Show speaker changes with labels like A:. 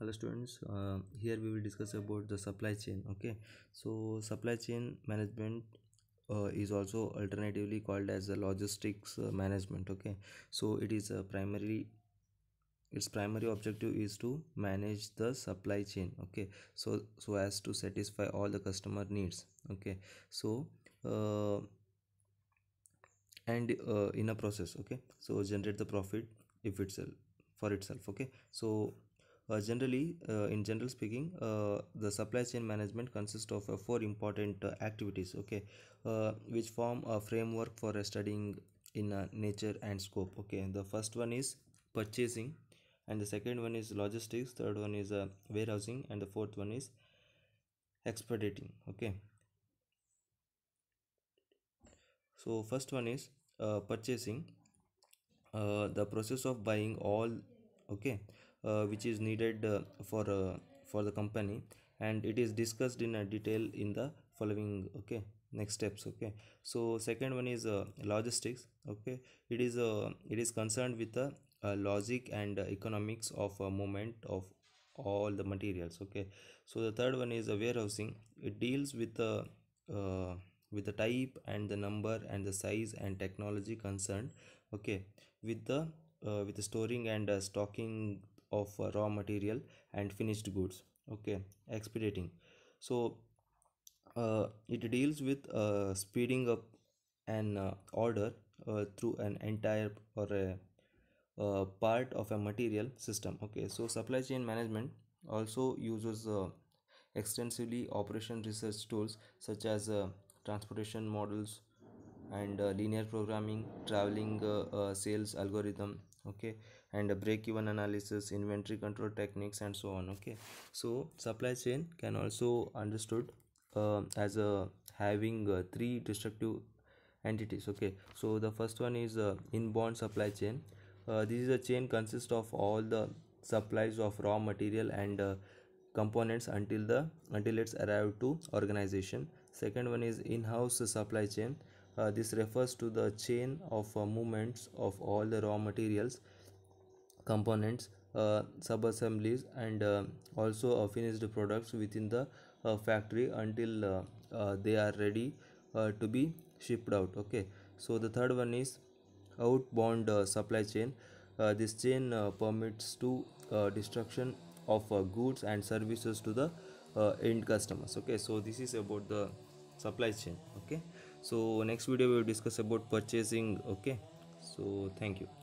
A: Hello students, here we will discuss about the supply chain. Okay, so supply chain management is also alternatively called as the logistics management. Okay, so it is its primary objective is to manage the supply chain. Okay, so as to satisfy all the customer needs. Okay, so uh, and in a process, okay, so generate the profit if itself for itself. Okay, so in general speaking, the supply chain management consists of four important activities, okay, which form a framework for studying in nature and scope. Okay, the first one is purchasing, and the second one is logistics, third one is warehousing, and the fourth one is expediting. Okay, so first one is purchasing, the process of buying all, okay, which is needed for the company, and it is discussed in a detail in the following, okay, next steps. Okay, so second one is logistics. Okay, it is concerned with the logic and economics of movement of all the materials. Okay, so the third one is warehousing. It deals uh, with the type and the number and the size and technology concerned, okay, with the storing and stocking of raw material and finished goods. Okay, expediting, so it deals with speeding up an order through an entire or a part of a material system. Okay, so supply chain management also uses extensively operation research tools such as transportation models and linear programming, traveling sales algorithm, okay, and break-even analysis, inventory control techniques, and so on. Okay, so supply chain can also understood as a having three destructive entities. Okay, so the first one is inbound supply chain. This is a chain consists of all the supplies of raw material and components until it's arrived to organization. Second one is in-house supply chain. This refers to the chain of movements of all the raw materials, components, sub-assemblies, and also finished products within the factory until they are ready to be shipped out. Okay, so the third one is outbound supply chain. This chain permits to destruction of goods and services to the end customers. Okay, so this is about the supply chain. Okay, so next video we will discuss about purchasing. Okay, so thank you.